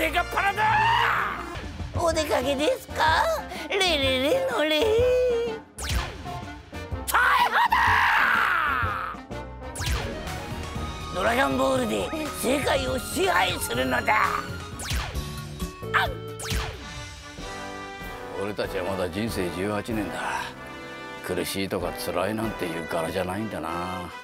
デがパラだ。 お出かけですか？レレレのレ。逮捕だ！ドラゴンボールで世界を支配するのだ。 俺たちはまだ人生18年だ。苦しいとか辛いなんていう柄じゃないんだな。